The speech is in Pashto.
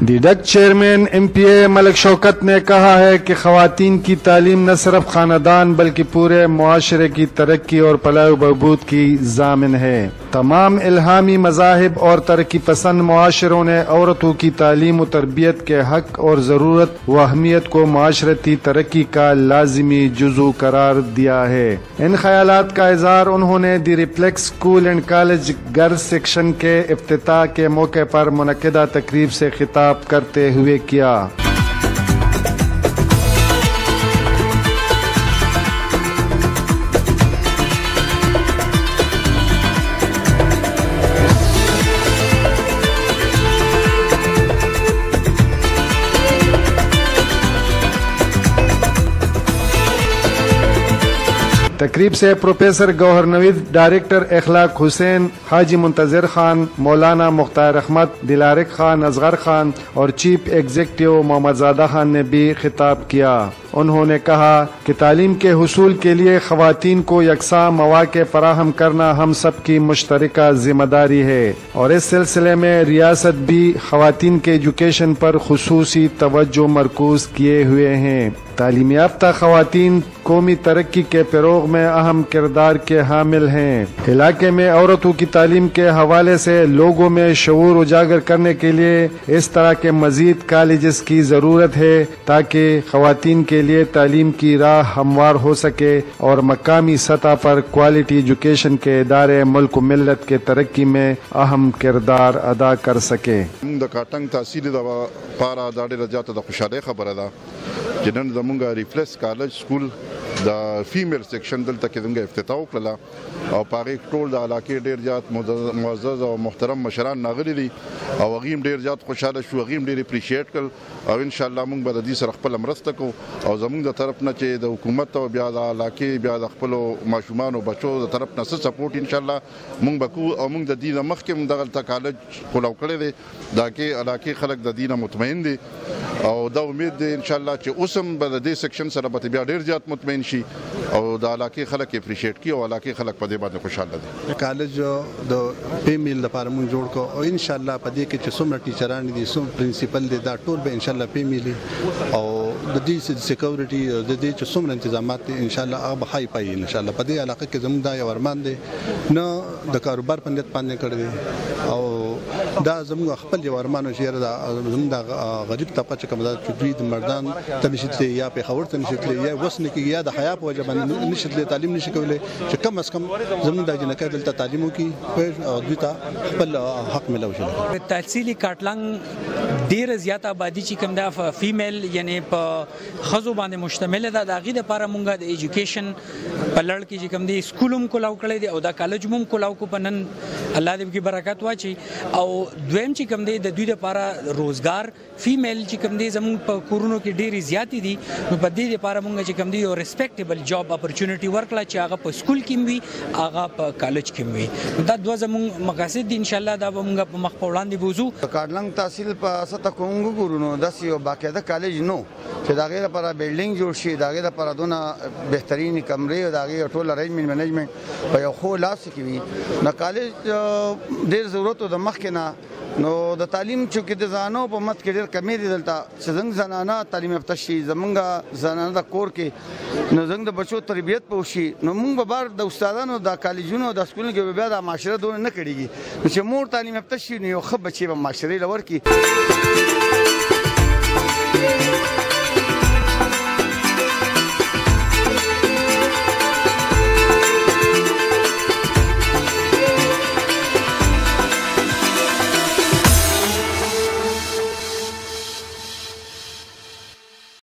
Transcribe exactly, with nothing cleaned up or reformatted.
डीडक chairman M P A Malik Shaukat ने कहा है कि खवातीन की तालीम न सिर्फ खानदान बल्कि पूरे मुआशरे की तरक्की और फलाह बहबूद की जामिन है। तमाम इल्हामी मज़ाहिब और तरक्की पसंद मुआशरों ने औरतों की तालीम और तरबियत के हक और ज़रूरत व अहमियत को माशरती तरक्की का लाजिमी जुज़ू करार दिया है। इन ख्यालात का इज़हार उन्होंने the Reflex school and college girls section के इफ्तिताह के मौके पर मुनक्किदा तकरीब से खिताब करते हुए किया। तकरीब से प्रोफेसर गौहर नवीद, डायरेक्टर अखलाक हुसैन, हाजी मुंतजर खान, मौलाना मुख्तार अहमद, दिलारिक खान, असगर खान और चीफ एग्जीक्यूटिव मोहम्मद ज़ादा खान ने भी खिताब किया। उन्होंने कहा कि तालीम के हुसूल के लिए खवातीन को यकसा मौक़े फराहम करना हम सब की मुश्तरका जिम्मेदारी है और इस सिलसिले में रियासत भी खवातीन के एजुकेशन पर खुसूसी तवज्जो मरकूज किए हुए हैं। तालीम याफ्ता खवातीन कौमी तरक्की के फ़रोग़ में अहम किरदार के हामिल हैं। इलाके में औरतों की तालीम के हवाले से लोगों में शऊर उजागर करने के लिए इस तरह के मजीद कॉलेजेस की ज़रूरत है ताकि खवातीन के लिए तालीम की राह हमवार हो सके और मकामी सतह पर क्वालिटी एजुकेशन के इदारे मुल्क मिल्लत के तरक्की में अहम किरदार अदा कर सके। جنن زمونږ ریفلیکس کالج سکول د فیمیل سیکشن دلته کې زموږ افتتاح وکړه او په هغې ټول د علاقې ډېر زیات معزز او محترم مشران راغلي دي او هغوی هم ډېر زیات خوشحاله شو، هغوی هم ډېر اپریشیټ کړل او انشاءالله موږ به د دې سره خپله مرسته کوو او زموږ د طرف نه چې د حکومت او بیا د علاقې بیا د خپلو ماشومانو بچو د طرف نه څه سپورټ انشاءالله موږ به کوو او موږ د دې نه مخکې هم دغلته کالج خلاو کړی دی، د هغې علاقې خلک د دې نه مطمئن دي او دا امید دی انشاءالله چې اوس هم به د دې سیکشن سره به بیا ډېر زیات مطمئن شي او د علاقې خلک اپریشیټ کړي او علاقې خلک په دې باندې خوشحاله دي. کالج د فیمیل لپاره موږ جوړ کړو او انشاءالله په دې کې چې څومره ټیچران دي، څومره پرنسپل دي، دا ټول به انشاءالله فیمیل او د دې سکیورټي او د دې چې څومره انتظامات دي انشاءالله هغه به های پای انشاءالله. په دې علاقه کې زموږ دا یو ارمان دی، نه د کاروبار په نیت باندې کړی دی او دا زموږ خپل یو ارمان و چې دا زموږ د غریب طبقه چې کوم دا چې دوی د مردان ته نشي تللی یا پېښور ته نشي تللی یا اوس نه کېږي یا د حیا په وجه باندې نشي تللی، تعلیم نشي کولی، چې کم از کم زموږ دا جنکۍ دلته تعلیم وکړي او دوی ته خپل حق ملو شي. تحصیلي کاټلنګ ډېره زیاته آبادي چې کوم دا فیمیل یعنی په ښځو باندې مشتمله ده، د هغې دپاره مونږ د ایجوکیشن په لړ کې چې کوم دی سکول هم کولاو کړی دی او دا کالج هم کولاو کو په نن الله دې پکې برکت واچي او دویم چې کوم دی د دوی دپاره روزګار فیمیل چې کوم دی زموږ په کورونو کې ډېرې زیاتې دي، نو په دې دپاره مونږ چې کوم دی یو ریسپیکټیبل جاب اپرچونټي ورکړه چې هغه په سکول کې هم وي هغه په کالج کې هم وي. دا دوه زموږ مقاصد دي، انشاءالله دا به مونږ په مخ په وړاندې بوځو. د کاټلنګ تحصیل په سطح کې موږ وګورو نو داسې یو باقاعده کالج نو چې د هغې لپاره بلډینګ جوړ شي، د هغې لپاره دونه بهترینې کمرې او د هغې ټول ارینجمنټ منیجمنټ په یو ښو لاس کې وي. نو کالج ډېر ضرورت و د مخکې نه، نو د تعلیم چونکې د زنانو په مد کې ډېر کمې دي دلته چې زموږ زنانه تعلیم یافته شي، زموږ زنانه د کور کې نو زموږ د بچو تربیت به وشي، نو موږ به بار د استادانو د کالجونو د سکولونو کې به بیا د معاشره دونه نه کړېږي، نو چې مور تعلیم یافته شي نو یو ښه بچی به معاشرې له ورکړي.